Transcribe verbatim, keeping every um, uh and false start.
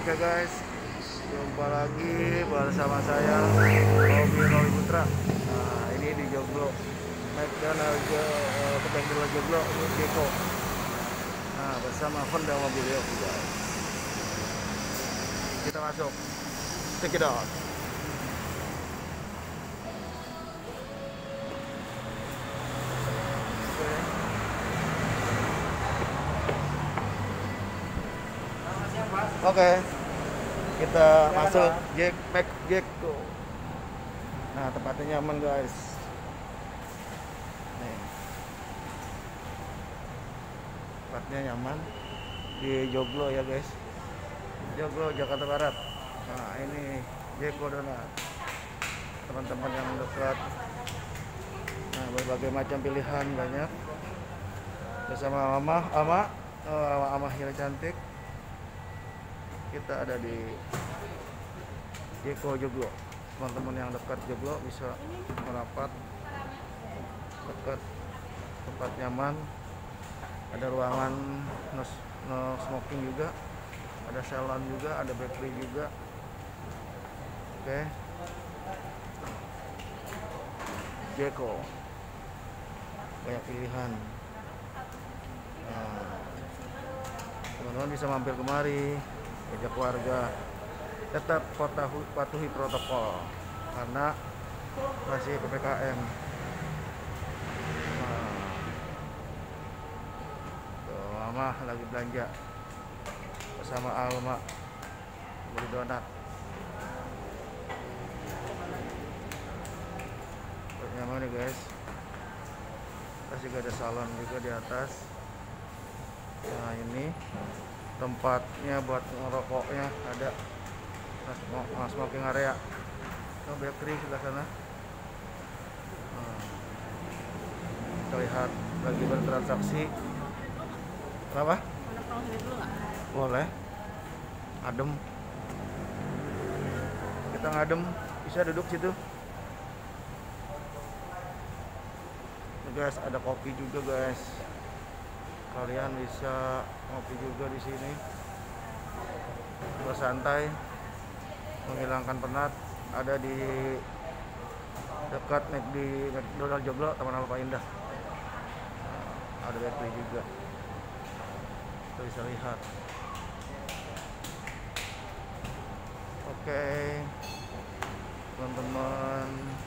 Oke guys, jumpa lagi bersama saya Robi Robi Putra. Nah, ini di Joglo, McDonald uh, ke bengkel Joglo, ini Jeko. Nah, bersama Honda Mobilio guys. Kita masuk. Check it out. Oke, okay. Kita ya, masuk Jack Mac Jeko. Nah, tempatnya nyaman guys. Nih. Tempatnya nyaman di Joglo ya guys. Joglo, Jakarta Barat. Nah, ini Jeko Donat. Teman-teman yang dekat. Nah, berbagai macam pilihan banyak. Bersama Mama, Ama, oh, Ama Hira cantik. Kita ada di Jeko Joglo. Teman-teman yang dekat Joglo bisa merapat dekat, tempat nyaman. Ada ruangan no, no smoking juga, ada salon juga, ada bakery juga. Oke, Jeko banyak pilihan. Nah, teman-teman bisa mampir kemari, ajak keluarga, tetap patuhi protokol karena masih P P K M. Nah, tuh, Mama lagi belanja bersama Alma beli donat. Nyaman nih guys. Terus juga ada salon juga di atas. Nah, ini tempatnya buat ngerokoknya, ada nah, smoking area. Oh, bakery sebelah sana. Nah, kita lihat lagi bertransaksi. Kenapa? Boleh. Adem. Kita ngadem, bisa duduk situ. Nih guys, ada kopi juga guys. Kalian bisa ngopi juga di sini, bersantai, menghilangkan penat. Ada di dekat di McDonald Joglo, Taman Alfa Indah. Ada bakery juga, kita bisa lihat. Oke, teman-teman.